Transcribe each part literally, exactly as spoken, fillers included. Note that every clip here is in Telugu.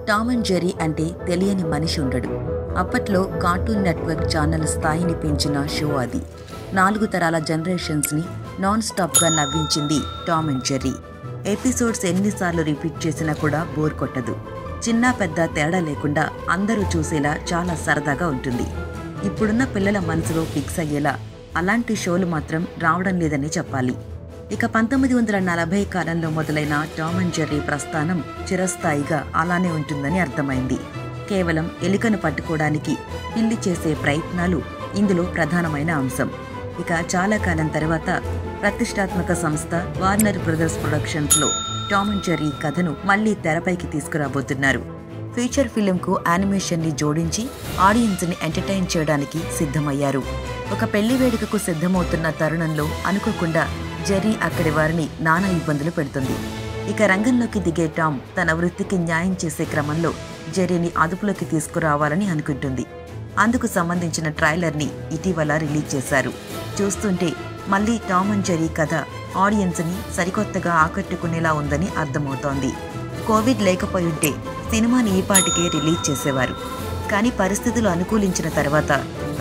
టామ్ అండ్ జెర్రీ అంటే తెలియని మనిషి ఉండడు. అప్పట్లో కార్టూన్ నెట్వర్క్ ఛానల్ స్థాయిని పెంచిన షో అది. నాలుగు తరాల జనరేషన్స్ని నాన్ స్టాప్గా నవ్వించింది టామ్ అండ్ జెర్రీ. ఎపిసోడ్స్ ఎన్నిసార్లు రిపీట్ చేసినా కూడా బోర్ కొట్టదు. చిన్న పెద్ద తేడా లేకుండా అందరూ చూసేలా చాలా సరదాగా ఉంటుంది. ఇప్పుడున్న పిల్లల మనసులో ఫిక్స్ అయ్యేలా అలాంటి షోలు మాత్రం రావడం లేదని చెప్పాలి. ఇక పంతొమ్మిది వందల నలభై కాలంలో మొదలైన టామ్ అండ్ జెర్రీ ప్రస్థానం చిరస్థాయిగా అలానే ఉంటుందని అర్థమైంది. కేవలం ఎలుకను పట్టుకోవడానికి పిల్లి చేసే ప్రయత్నాలు ఇందులో ప్రధానమైన అంశం. ఇక చాలా కాలం తర్వాత ప్రతిష్టాత్మక సంస్థ వార్నర్ బ్రదర్స్ ప్రొడక్షన్స్లో టామ్ అండ్ జెర్రీ కథను మళ్లీ తెరపైకి తీసుకురాబోతున్నారు. ఫీచర్ ఫిలింకు యానిమేషన్ని జోడించి ఆడియన్స్ని ఎంటర్టైన్ చేయడానికి సిద్ధమయ్యారు. ఒక పెళ్లి వేడుకకు సిద్ధమవుతున్న తరుణంలో అనుకోకుండా జెర్రీ అక్కడి వారిని నానా ఇబ్బందులు పెడుతుంది. ఇక రంగంలోకి దిగే టామ్ తన వృత్తికి న్యాయం చేసే క్రమంలో జెర్రీని అదుపులోకి తీసుకురావాలని అనుకుంటుంది. అందుకు సంబంధించిన ట్రైలర్ని ఇటీవల రిలీజ్ చేశారు. చూస్తుంటే మళ్లీ టామ్ అండ్ జెర్రీ కథ ఆడియన్స్ని సరికొత్తగా ఆకట్టుకునేలా ఉందని అర్థమవుతోంది. కోవిడ్ లేకపోయుంటే సినిమాని ఈపాటికే రిలీజ్ చేసేవారు. కానీ పరిస్థితులు అనుకూలించిన తర్వాత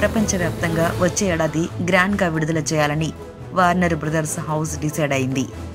ప్రపంచవ్యాప్తంగా వచ్చే ఏడాది గ్రాండ్గా విడుదల చేయాలని వార్నర్ బ్రదర్స్ హౌస్ డిసైడ్ అయింది.